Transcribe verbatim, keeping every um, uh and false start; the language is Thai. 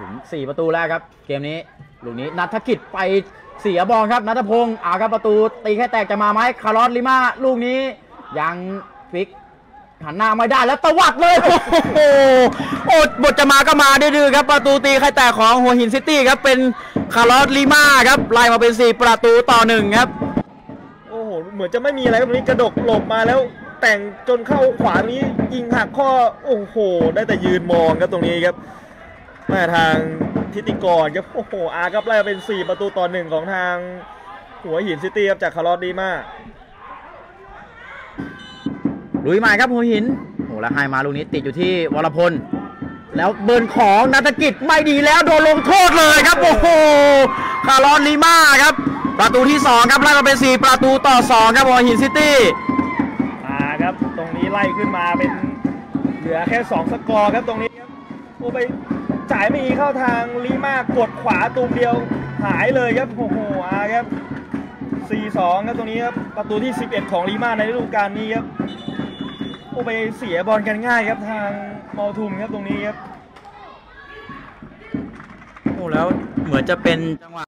ถึงสี่ประตูแล้วครับเกมนี้ลูกนี้ณัฐกิจไปเสียบอลครับณัฐพงศ์อาครับประตูตีแค่แตกจะมาไหมคาร์ลอสลิมาลูกนี้ยังฟิกหันหน้าไม่ได้แล้วตวัดเลยโอ้โหโอ้บทจะมาก็มาดื้อๆครับประตูตีไข่แตกของหัวหินซิตี้ครับเป็นคาร์ลอสลิมาครับไล่มาเป็นสี่ประตูต่อหนึ่งครับโอ้โหเหมือนจะไม่มีอะไรครับตรงนี้กระดกหลบมาแล้วแต่งจนเข้าขวานี้ยิงหักข้อโอ้โหได้แต่ยืนมองครับตรงนี้ครับแม่ทางทิติกรครับโอ้โหอาครับไล่เป็นสี่ประตูต่อหนึ่งของทางหัวหินซิตี้ครับจากคาร์ลอสลิมาลุยใหม่ครับหัวหินโอ้แล้วให้มาลูกนี้ติดอยู่ที่วรพลแล้วเบิร์นของณัฐกิจไม่ดีแล้วโดนลงโทษเลยครับโอ้โหคาร์ลอสลิมาครับประตูที่สองครับไล่มาเป็นสี่ประตูต่อสองครับหัวหินซิตี้อ่าครับตรงนี้ไล่ขึ้นมาเป็นเหลือแค่สองสกอร์ครับตรงนี้ครับโอ้ไปจ่ายไม่ดีเข้าทางลิมากดขวาตูมเดียวหายเลยครับโอ้โหอ่าครับสี่สองครับตรงนี้ครับประตูที่สิบเอ็ดของลิมาในฤดูกาลนี้ครับโอ้ไปเสียบอลกันง่ายครับทางมอทุมครับตรงนี้ครับโอ้แล้วเหมือนจะเป็นจังหวะ